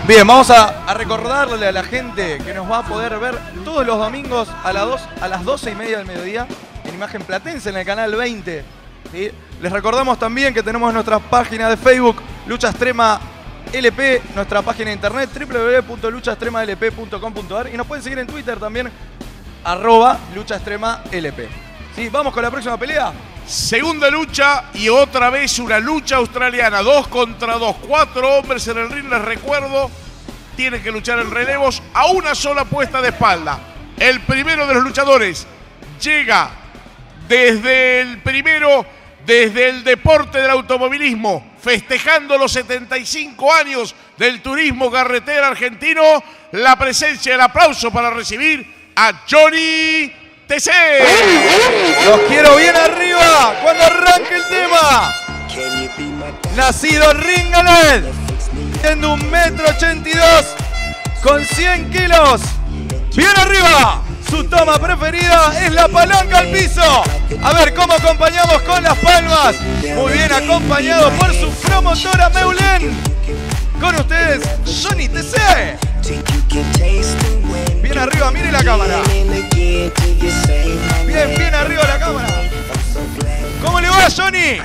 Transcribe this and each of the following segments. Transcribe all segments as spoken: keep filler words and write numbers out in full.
Bien, vamos a, a recordarle a la gente que nos va a poder ver todos los domingos a, la dos, a las doce y media del mediodía en Imagen Platense en el canal veinte. ¿Sí? Les recordamos también que tenemos nuestra página de Facebook, Lucha Extrema L P, nuestra página de internet w w w punto lucha extrema l p punto com punto a r y nos pueden seguir en Twitter también, arroba Lucha Extrema L P. ¿Sí? Vamos con la próxima pelea. Segunda lucha y otra vez una lucha australiana. Dos contra dos. Cuatro hombres en el ring, les recuerdo. Tienen que luchar en relevos a una sola puesta de espalda. El primero de los luchadores llega desde el primero, desde el deporte del automovilismo, festejando los setenta y cinco años del turismo carretera argentino. La presencia, el aplauso para recibir a Johnny T C. Los quiero bien arriba cuando arranque el tema. Nacido en Ringalet, siendo un metro ochenta y dos con cien kilos. Bien arriba. Su toma preferida es la palanca al piso. A ver cómo acompañamos con las palmas. Muy bien acompañado por su promotora Meulen. Con ustedes, Johnny T C. Bien arriba, mire la cámara. Bien, bien arriba la cámara. ¿Cómo le va, Johnny?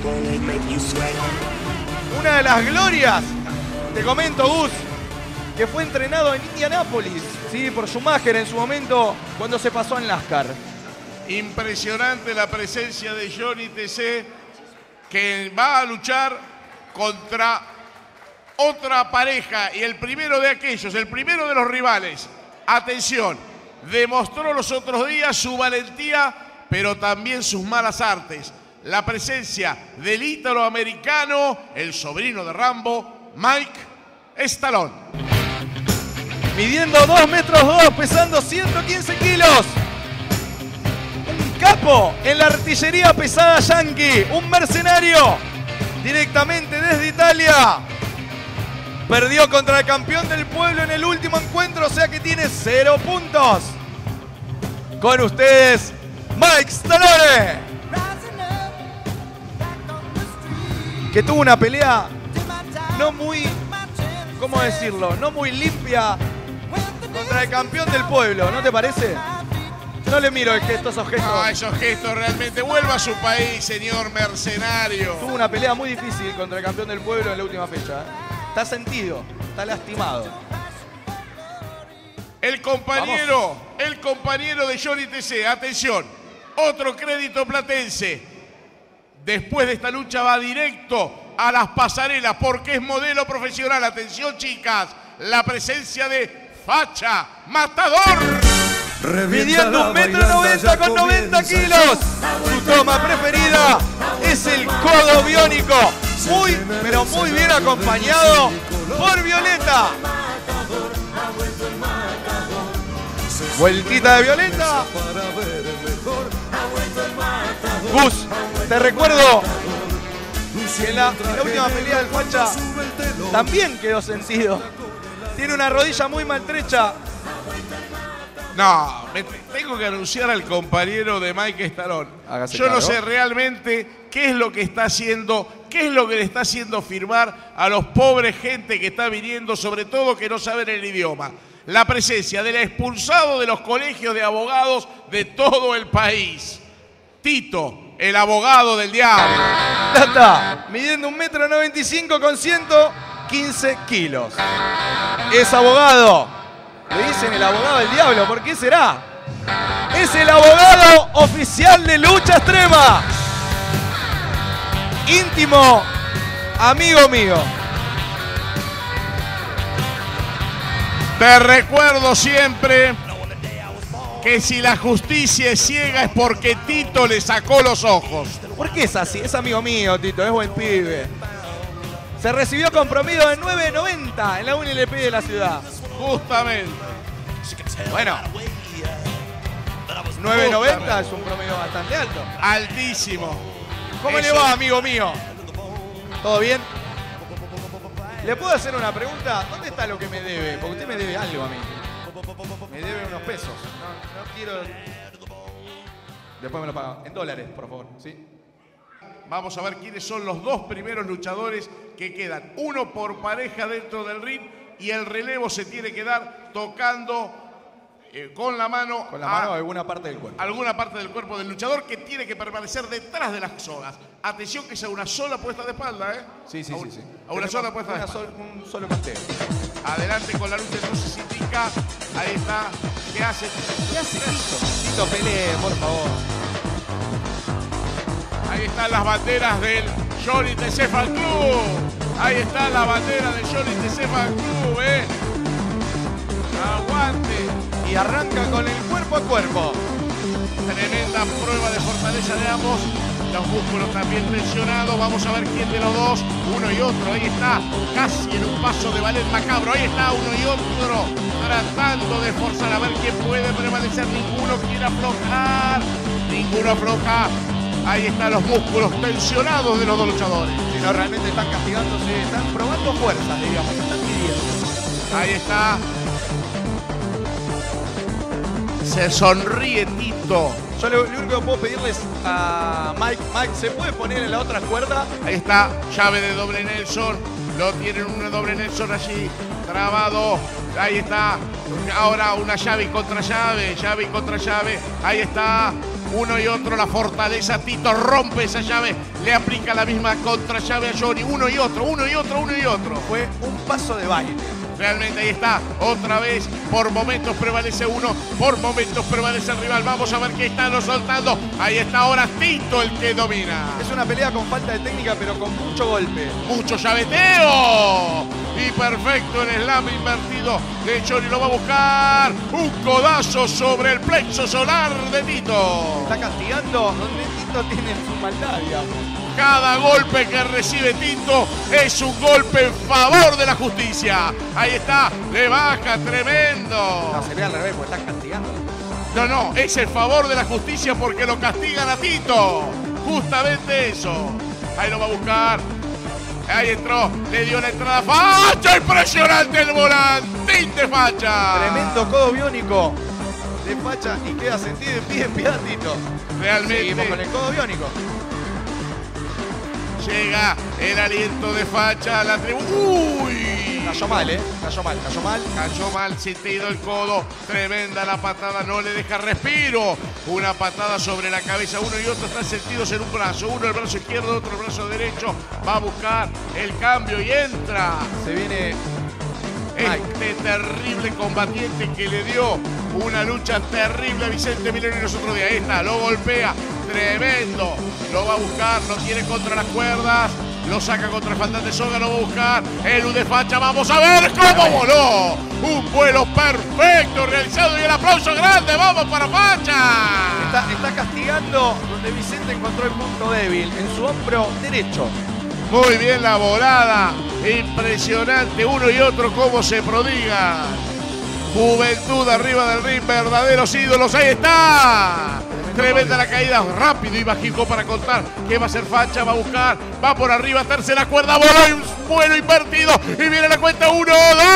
Una de las glorias, te comento, Gus, que fue entrenado en Indianápolis, ¿sí? Por Schumacher en su momento cuando se pasó en NASCAR. Impresionante la presencia de Johnny T C, que va a luchar contra otra pareja y el primero de aquellos, el primero de los rivales. Atención, demostró los otros días su valentía, pero también sus malas artes. La presencia del ítalo-americano, el sobrino de Rambo, Mike Stallone. Midiendo dos metros dos, pesando ciento quince kilos. Un capo en la artillería pesada yankee, un mercenario directamente desde Italia. Perdió contra el campeón del pueblo en el último encuentro, o sea que tiene cero puntos. Con ustedes, Mike Stallone, que tuvo una pelea no muy, ¿cómo decirlo? No muy limpia contra el campeón del pueblo, ¿no te parece? No le miro el gesto, esos gestos. No, esos gestos realmente. Vuelva a su país, señor mercenario. Tuvo una pelea muy difícil contra el campeón del pueblo en la última fecha, ¿eh? Está sentido, está lastimado. El compañero, Vamos. el compañero de Johnny T C, atención, otro crédito platense. Después de esta lucha va directo a las pasarelas porque es modelo profesional. Atención, chicas, la presencia de Facha Matador. Midiendo un metro noventa con noventa kilos. Su toma preferida es el codo biónico. Muy, pero muy bien acompañado por Violeta. Vueltita de Violeta. Gus, te recuerdo que en la, en la última pelea del Facha también quedó sentido. Tiene una rodilla muy maltrecha. No, me tengo que anunciar al compañero de Mike Stallone. Hágase Yo cargo. no sé realmente qué es lo que está haciendo, qué es lo que le está haciendo firmar a los pobres gente que está viniendo, sobre todo que no saben el idioma. La presencia del expulsado de los colegios de abogados de todo el país. Tito, el abogado del diablo. Ya está, midiendo un metro noventa y cinco con ciento quince kilos. Es abogado. Le dicen el abogado del diablo, ¿por qué será? Es el abogado oficial de Lucha Extrema. Íntimo amigo mío. Te recuerdo siempre que si la justicia es ciega es porque Tito le sacó los ojos. ¿Por qué es así? Es amigo mío, Tito, es buen pibe. Se recibió con promedio de nueve noventa en la U N L P de la ciudad. Justamente. Bueno, nueve noventa es un promedio bastante alto. Altísimo. ¿Cómo Eso. le va, amigo mío? ¿Todo bien? ¿Le puedo hacer una pregunta? ¿Dónde está lo que me debe? Porque usted me debe algo a mí. Me debe unos pesos. No, no quiero... Después me lo pagan. En dólares, por favor. ¿Sí? Vamos a ver quiénes son los dos primeros luchadores que quedan. Uno por pareja dentro del ring. y el relevo se tiene que dar tocando eh, con la mano, con la mano a alguna parte del cuerpo. Alguna parte del cuerpo del luchador que tiene que permanecer detrás de las sogas. Atención que sea una sola puesta de espalda, ¿eh? Sí, sí, a sí, un, sí. A una sola puesta una de espalda. Sol, un solo canteo. Adelante con la lucha, entonces indica. Ahí está. ¿Qué hace? ¿Qué hace Tito? Tito, pelee, por favor. Ahí están las banderas del Johnny T C Fan Club. Ahí está la bandera del Johnny T C Fan Club, ¿eh? Aguante. Y arranca con el cuerpo a cuerpo. Tremenda prueba de fortaleza de ambos. Los músculos también tensionados. Vamos a ver quién de los dos, uno y otro. Ahí está, casi en un paso de ballet macabro. Ahí está uno y otro, tratando de forzar a ver quién puede permanecer. Ninguno quiere aflojar. Ninguno afloja. Ahí están los músculos tensionados de los dos luchadores. Si no, realmente están castigándose, están probando fuerzas, digamos, están pidiendo. Ahí está. Se sonríe Tito. Yo lo, lo único que puedo pedirles a Mike, Mike, ¿se puede poner en la otra cuerda? Ahí está, llave de doble Nelson. Lo tienen una doble Nelson allí, trabado. Ahí está. Ahora una llave y contra llave, llave y contra llave. Ahí está. Uno y otro, la fortaleza. Tito rompe esa llave, le aplica la misma contra llave a Johnny. Uno y otro, uno y otro, uno y otro. Fue un paso de baile. Realmente ahí está, otra vez, por momentos prevalece uno, por momentos prevalece el rival. Vamos a ver qué están los soltando. Ahí está ahora Tito el que domina. Es una pelea con falta de técnica, pero con mucho golpe. Mucho llaveteo. Y perfecto el slam invertido de Johnny, lo va a buscar. Un codazo sobre el plexo solar de Tito. Está castigando donde Tito tiene su maldad, digamos. Cada golpe que recibe Tito es un golpe en favor de la justicia. Ahí está, le baja, tremendo. No, se ve al revés, porque está castigando. No, no, es el favor de la justicia porque lo castigan a Tito. Justamente eso. Ahí lo va a buscar. Ahí entró, le dio la entrada. ¡Facha! Impresionante el volantín de Facha. Tremendo codo biónico de Facha y queda sentido y pide piedad Tito. Realmente. Seguimos con el codo biónico. Llega el aliento de Facha a la tribuna. ¡Uy! Cayó mal, ¿eh? Cayó mal, cayó mal. Cayó mal, sentido el codo. Tremenda la patada, no le deja respiro. Una patada sobre la cabeza. Uno y otro están sentidos en un brazo. Uno el brazo izquierdo, otro el brazo derecho. Va a buscar el cambio y entra. Se viene este terrible combatiente que le dio una lucha terrible a Vicente Mileno y los otros días. Ahí está, lo golpea. Tremendo. Lo va a buscar, lo tiene contra las cuerdas. Lo saca contra el faltante soga, lo va a buscar. El U de Facha, vamos a ver cómo voló. Un vuelo perfecto realizado y el aplauso grande. Vamos para Facha. Está, está castigando donde Vicente encontró el punto débil, en su hombro derecho. Muy bien la volada. Impresionante. Uno y otro cómo se prodiga. Juventud arriba del ring, verdaderos ídolos. Ahí está. Tremenda la caída, rápido y bajico para contar que va a ser Facha, va a buscar, va por arriba, tercera cuerda, voló y un vuelo invertido y viene la cuenta uno,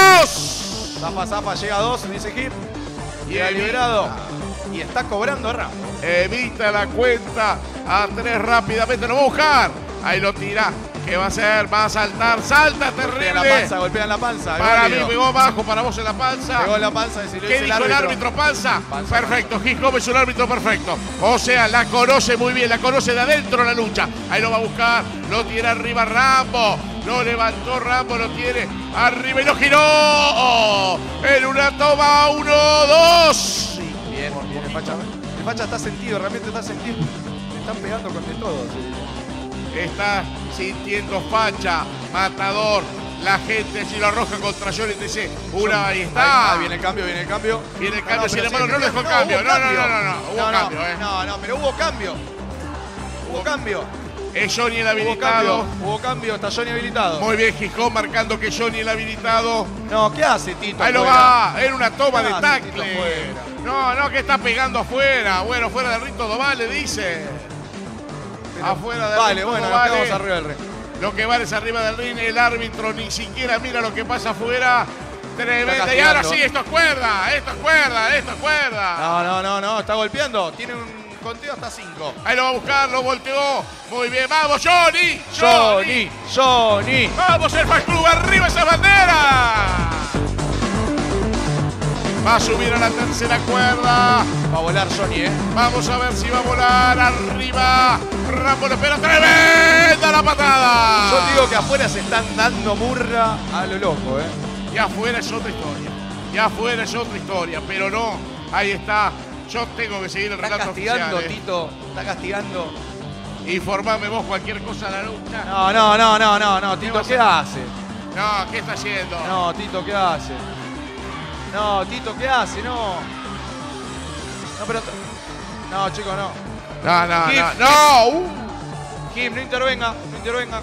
dos. Zafa, zafa, llega a dos, dice Gil. Y ha liberado y está cobrando Ramos. Evita la cuenta a tres rápidamente, lo va a buscar. Ahí lo tira. ¿Qué va a hacer? Va a saltar. ¡Salta terrible! Golpea la panza, golpea en la panza. Para mí pegó abajo, para vos en la panza. Pegó en la panza. Y si lo ¿Qué dijo el árbitro? ¿Panza? panza. Perfecto. Gil Gómez es un árbitro perfecto. O sea, la conoce muy bien, la conoce de adentro la lucha. Ahí lo va a buscar. Lo tiene arriba Rambo. Lo levantó Rambo, lo tiene arriba y lo giró. En una toma, uno, dos. Sí, bien, bien. El Facha, el Facha está sentido, realmente está sentido. Le están pegando con de todo. Sí. Está sintiendo Facha, matador. La gente si lo arroja contra Johnny T C. Una, ahí está. Ahí, viene el cambio, viene el cambio. Viene el cambio, no, sin no, embargo, sí, no le dejó no, cambio. No, cambio. no, no, no, no. Hubo no, cambio, no, eh. No, no, pero hubo cambio. Hubo cambio. Es Johnny el Hubo habilitado. cambio, hubo cambio, está Johnny habilitado. Muy bien, Gijón marcando que Johnny el habilitado. No, ¿qué hace Tito? Ahí lo fuera? va, era una toma ¿Qué de hace tackle. Tito fuera? No, no, que está pegando afuera. Bueno, fuera del ring todo vale, dice. Pero, afuera del vale, ring bueno, todo nos vale. quedamos arriba del ring. Lo que vale es arriba del ring, el árbitro ni siquiera mira lo que pasa afuera. Tremenda. Y ahora sí, esto es cuerda, esto es cuerda, esto es cuerda. No, no, no, no, está golpeando. Tiene un conteo hasta cinco. Ahí lo va a buscar, lo volteó. Muy bien, vamos, Johnny. Johnny, Johnny. Vamos, el Fan Club, arriba esa bandera. Va a subir a la tercera cuerda. Va a volar Johnny, ¿eh? Vamos a ver si va a volar arriba. Rambo le espera. ¡Tremenda la patada! Yo digo que afuera se están dando murra a lo loco, ¿eh? Y afuera es otra historia. Y afuera es otra historia. Pero no, ahí está. Yo tengo que seguir el Está relato castigando, oficial, ¿eh? Tito. Está castigando. Informame vos cualquier cosa a la lucha. No, no, no, no, no, no. Tito, ¿qué hace? No, ¿qué está haciendo? No, Tito, ¿qué hace? No, Tito, ¿qué hace? No. No, pero... No, chicos, no. No, no, Kim. no. No, uh. Kim, no intervenga, no intervenga.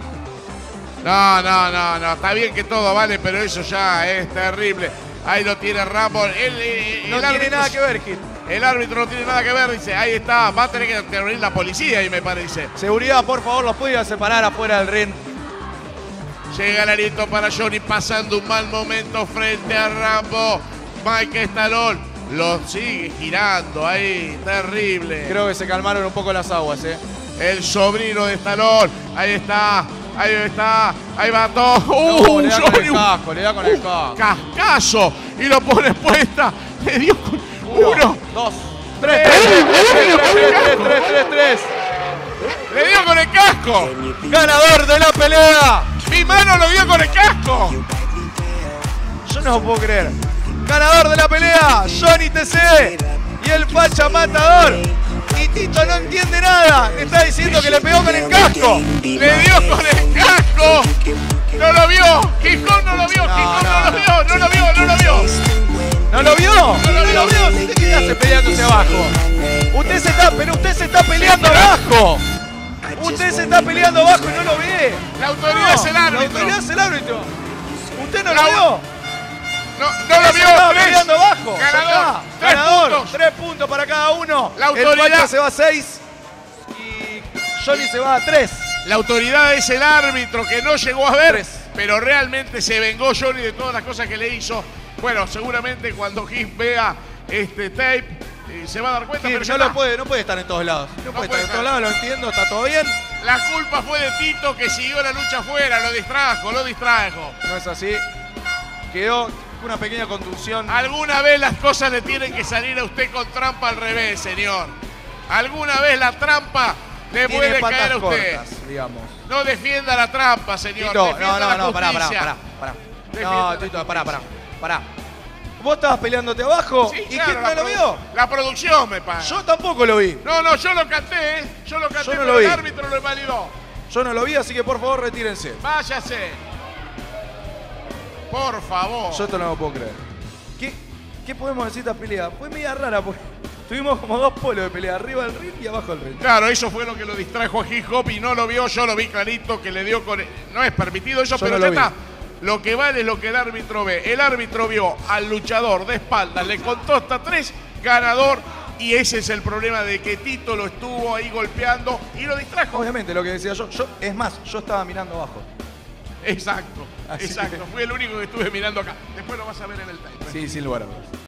no, no, no, no. Está bien que todo vale, pero eso ya es terrible. Ahí lo tiene Rambo. El, el, No el tiene árbitro, nada que ver, Kim. El árbitro no tiene nada que ver, dice. Ahí está. Va a tener que intervenir la policía ahí, me parece. Seguridad, por favor, los pueden separar afuera del ring. Llega el arito para Johnny pasando un mal momento frente a Rambo. Mike Stallone lo sigue girando ahí. Terrible. Creo que se calmaron un poco las aguas, ¿eh? El sobrino de Stallone. Ahí está. Ahí está. Ahí va todo. No, ¡Uh! le da con Johnny! el casco, le da con el casco. Cascazo. Y lo pone puesta. Le dio con Uno, uno. dos, tres, tres, tres, tres, tres, tres, tres, tres. Le dio con el casco. Ganador de la pelea. Mi mano lo dio con el casco. Yo no lo puedo creer. Ganador de la pelea, Johnny T C y el Facha Matador. Y Tito no entiende nada. Le está diciendo que le pegó con el casco. Le dio con el casco. No lo vio. Quijón no lo vio. No, Quijón no, no lo no. vio. No lo vio. No lo vio. ¿No lo vio? No lo ¿No lo vio? ¿Usted qué hace peleándose abajo? Usted se está, pero usted se está peleando abajo. Usted se está peleando abajo y no lo ve. La autoridad No, es el La árbitro. autoridad es el árbitro. ¿Usted no La- lo vio? No, no lo Se vio. estaba Tres. peleando abajo. Ya Ganador. está. Tres Ganador. puntos. Tres puntos para cada uno. La El autoridad- Facha se va a seis y Johnny se va a tres. La autoridad es el árbitro que no llegó a ver, Tres. pero realmente se vengó Johnny de todas las cosas que le hizo. Bueno, seguramente cuando Kim vea este tape eh, se va a dar cuenta, Kim, pero ya no, lo está. puede, no puede estar en todos lados. No, puede puede estar en todos estar. lados, lo entiendo, está todo bien. La culpa fue de Tito que siguió la lucha afuera, lo distrajo, lo distrajo. No es así. Quedó una pequeña contusión. Alguna vez las cosas le tienen que salir a usted con trampa al revés, señor. Alguna vez la trampa le Tiene puede patas caer a usted. cortas, digamos. No defienda la trampa, señor. Tito, Defienda no, no, la no, pará, pará, justicia. pará, pará. Defienda No, la Tito, pará, pará, justicia. pará. ¿Vos estabas peleándote abajo? Sí, ¿Y claro, quién la no lo produ- vio? La producción me paga. Yo tampoco lo vi. No, no, yo lo canté, ¿eh? Yo lo canté, Yo no pero lo vi. el árbitro lo invalidó. Yo no lo vi, así que por favor retírense. Váyase. Por favor. Yo esto no lo puedo creer. ¿Qué, qué podemos decir de esta pelea? Fue media rara porque tuvimos como dos polos de pelea, arriba del ring y abajo del ring. Claro, eso fue lo que lo distrajo a Hip Hop y no lo vio. Yo lo vi clarito que le dio con... No es permitido eso, Yo pero no ya lo está. vi. Lo que vale es lo que el árbitro ve. El árbitro vio al luchador de espaldas, le contó hasta tres, ganador. Y ese es el problema de que Tito lo estuvo ahí golpeando y lo distrajo. Obviamente, lo que decía yo, yo, es más, yo estaba mirando abajo. Exacto, Así exacto. que- Fui el único que estuve mirando acá. Después lo vas a ver en el tape. Sí, sin lugar a dudas.